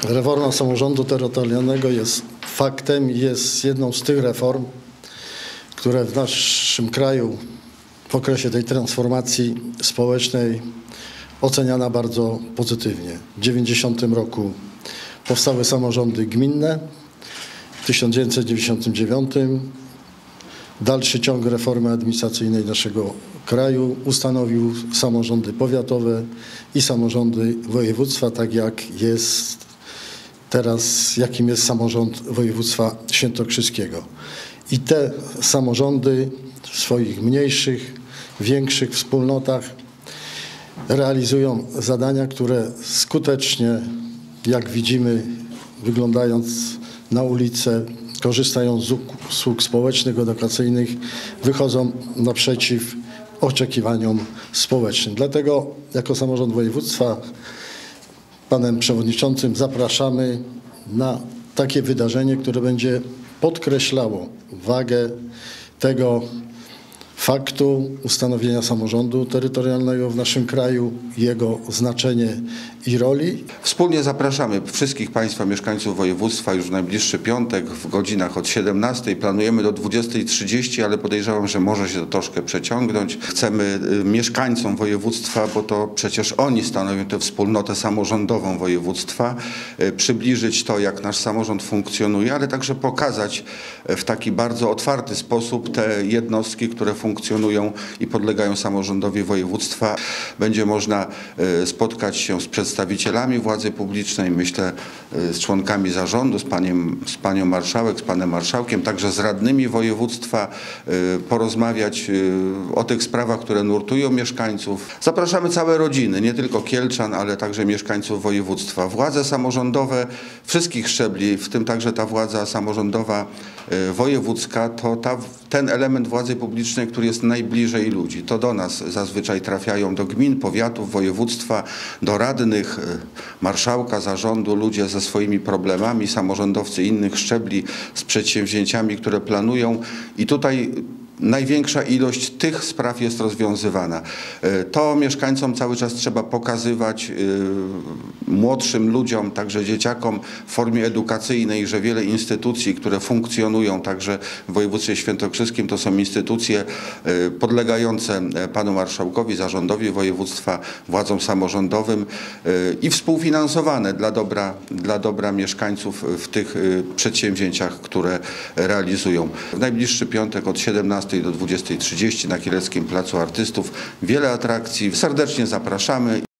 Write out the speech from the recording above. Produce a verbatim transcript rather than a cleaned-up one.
Reforma samorządu terytorialnego jest faktem, jest jedną z tych reform, które w naszym kraju w okresie tej transformacji społecznej oceniana bardzo pozytywnie. W tysiąc dziewięćset dziewięćdziesiątym roku powstały samorządy gminne, w tysiąc dziewięćset dziewięćdziesiątym dziewiątym dalszy ciąg reformy administracyjnej naszego kraju ustanowił samorządy powiatowe i samorządy województwa, tak jak jest teraz, jakim jest samorząd województwa świętokrzyskiego. I te samorządy w swoich mniejszych, większych wspólnotach realizują zadania, które skutecznie, jak widzimy, wyglądając na ulicę, korzystają z usług społecznych, edukacyjnych, wychodzą naprzeciw oczekiwaniom społecznym. Dlatego jako samorząd województwa panem przewodniczącym zapraszamy na takie wydarzenie, które będzie podkreślało wagę tego faktu ustanowienia samorządu terytorialnego w naszym kraju, jego znaczenie i roli. Wspólnie zapraszamy wszystkich Państwa mieszkańców województwa już w najbliższy piątek w godzinach od siedemnastej. Planujemy do dwudziestej trzydzieści, ale podejrzewam, że może się to troszkę przeciągnąć. Chcemy mieszkańcom województwa, bo to przecież oni stanowią tę wspólnotę samorządową województwa, przybliżyć to, jak nasz samorząd funkcjonuje, ale także pokazać w taki bardzo otwarty sposób te jednostki, które funkcjonują funkcjonują i podlegają samorządowi województwa. Będzie można spotkać się z przedstawicielami władzy publicznej, myślę z członkami zarządu, z, paniem, z panią marszałek, z panem marszałkiem, także z radnymi województwa, porozmawiać o tych sprawach, które nurtują mieszkańców. Zapraszamy całe rodziny, nie tylko kielczan, ale także mieszkańców województwa. Władze samorządowe wszystkich szczebli, w tym także ta władza samorządowa wojewódzka, to ta, ten element władzy publicznej, który jest najbliżej ludzi. To do nas zazwyczaj trafiają, do gmin, powiatów, województwa, do radnych, marszałka, zarządu, ludzie ze swoimi problemami, samorządowcy innych szczebli, z przedsięwzięciami, które planują i tutaj największa ilość tych spraw jest rozwiązywana. To mieszkańcom cały czas trzeba pokazywać, młodszym ludziom, także dzieciakom w formie edukacyjnej, że wiele instytucji, które funkcjonują także w województwie świętokrzyskim, to są instytucje podlegające panu marszałkowi, zarządowi województwa, władzom samorządowym i współfinansowane dla dobra, dla dobra mieszkańców w tych przedsięwzięciach, które realizują. W najbliższy piątek od siedemnastej do dwudziestej trzydzieści na Kieleckim Placu Artystów wiele atrakcji. Serdecznie zapraszamy.